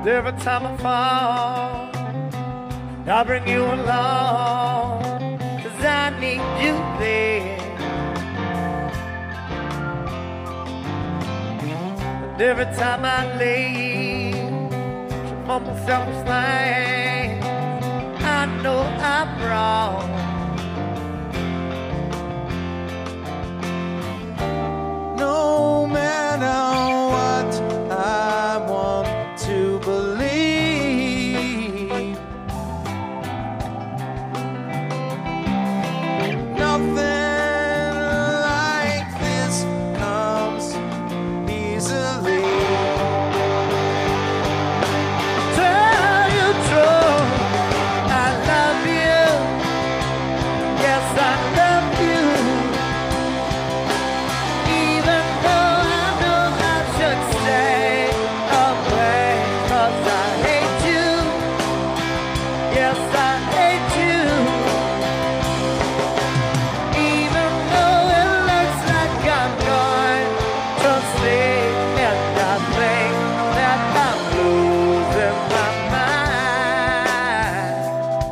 Every time I fall, I'll bring you along, 'cause I need you there. And every time I leave from myself slain, I know I'm wrong. No matter what I want to believe, nothing like this comes easily. Tell you true, I love you. Yes, I love you. Even though I know I should stay away, 'cause I hate you. Yes, I hate you. Even though it looks like I'm going to sleep, and I think that I'm losing my mind.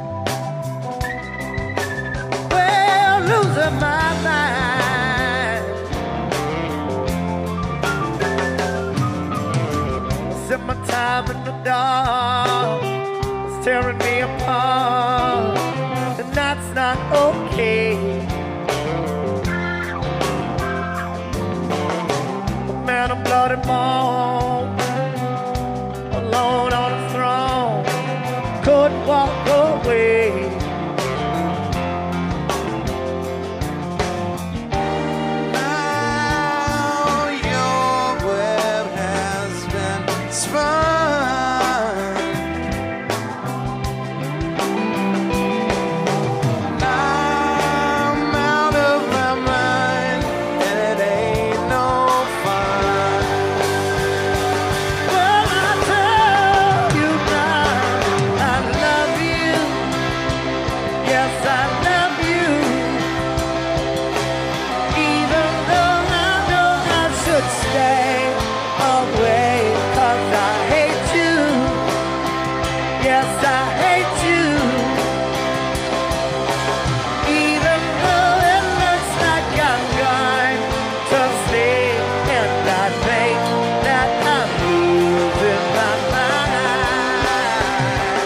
Well, losing my mind. Spent my time in the dark, it's tearing me apart, and that's not okay. A man of blood and bone, alone on a throne, couldn't walk away. Now your web has been spun. I'm out of my mind, and it ain't no fun. Well, I tell you now, I love you. Yes, I love you. Even though I know I should stay away, 'cause I hate you. Yes, I hate you. Even though it looks like I'm going to sleep, and I think that I'm losing my mind.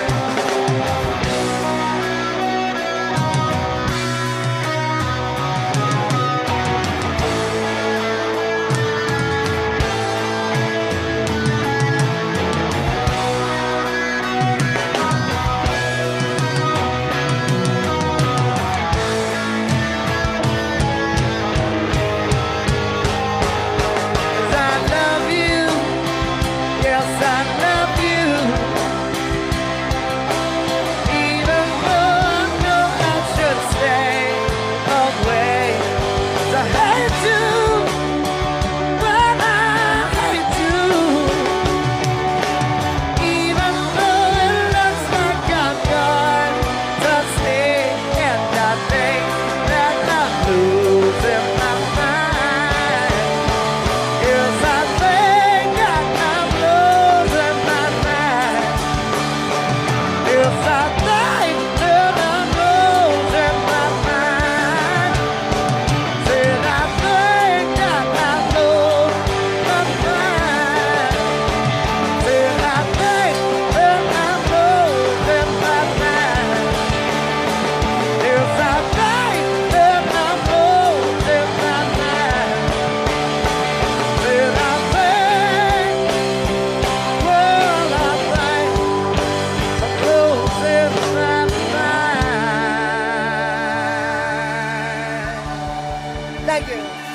Thank you.